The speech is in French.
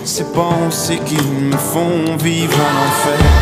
ces pensées qui me font vivre un enfer.